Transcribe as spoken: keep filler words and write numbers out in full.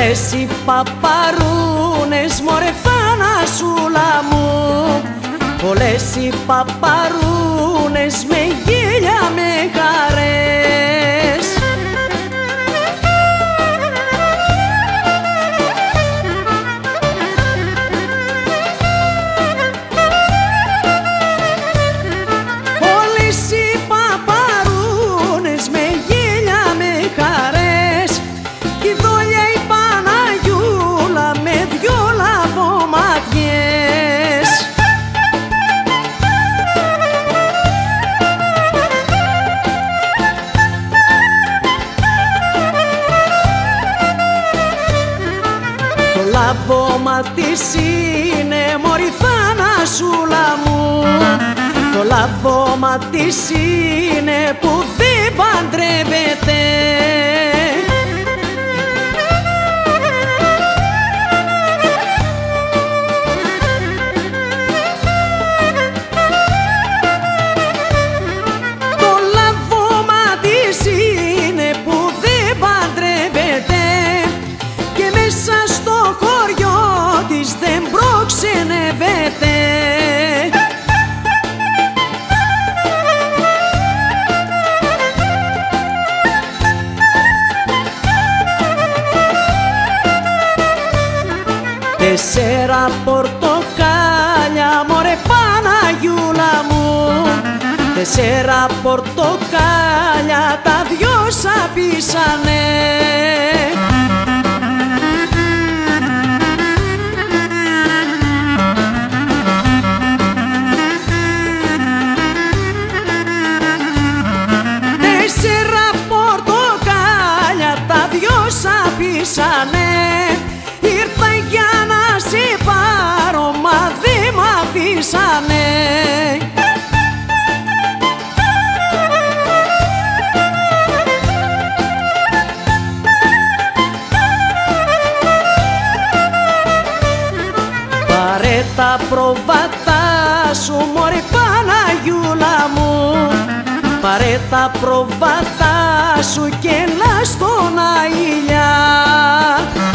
Πολλές οι παπαρούνες μωρέ Θανασούλα μου, πολλές οι παπαρούνες με γέλια με χαρές. Πολλές οι παπαρούνες με γέλια με χαρές κι η δόλια η Παναγιούλα με δυο λαβοματιές. Το λαβώμα της είναι μωρή Θανασούλα μου, το λαβώμα της είναι που δεν παντρεύεται. Το λαβώμα της είναι που δεν παντρεύεται και μέσα στο χωριό της δεν προξενεύεται. Τέσσερα πορτοκάλια μωρέ Παναγιούλα μου, τέσσερα πορτοκάλια τα δυο σαπίσανε. Τέσσερα πορτοκάλια τα δυο σαπίσανε. Ήρθα για να σε πάρω μα δε μ' αφήσανε. Πάρε τα προβατά σου μωρέ Παναγιούλα μου, πάρε τα προβατά σου και έλα στον Αηλιά.